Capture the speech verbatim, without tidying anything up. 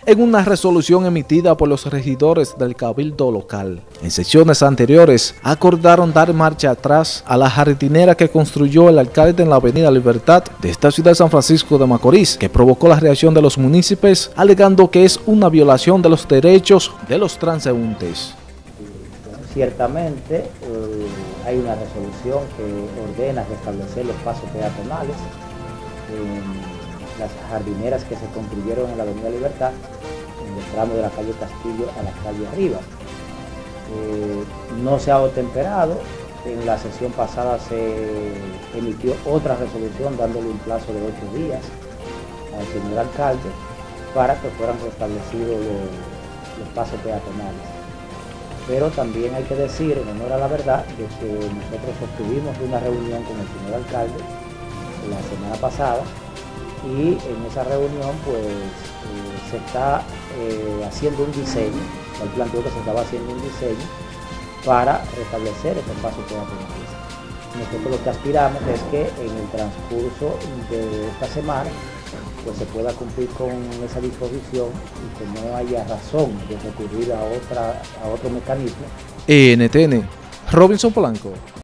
en una resolución emitida por los regidores del Cabildo local. En sesiones anteriores acordaron dar marcha atrás a la jardinera que construyó el alcalde en la avenida Libertad de esta ciudad de San Francisco de Macorís, que provocó la reacción de los municipios, alegando que es una violación de los derechos de los transeúntes. Ciertamente eh, hay una resolución que ordena restablecer los pasos peatonales en las jardineras que se construyeron en la avenida Libertad, en el tramo de la calle Castillo a la calle Arriba. Eh, no se ha otemperado. En la sesión pasada se emitió otra resolución dándole un plazo de ocho días al señor alcalde para que fueran restablecidos los, los pasos peatonales. Pero también hay que decir, en honor a la verdad, de que nosotros obtuvimos una reunión con el señor alcalde la semana pasada y en esa reunión pues eh, se está eh, haciendo un diseño, él planteó que se estaba haciendo un diseño para restablecer estos pasos peatonales. Nosotros lo que aspiramos es que en el transcurso de esta semana pues se pueda cumplir con esa disposición y que no haya razón de recurrir a, otra, a otro mecanismo. E N T N, Robinson Polanco.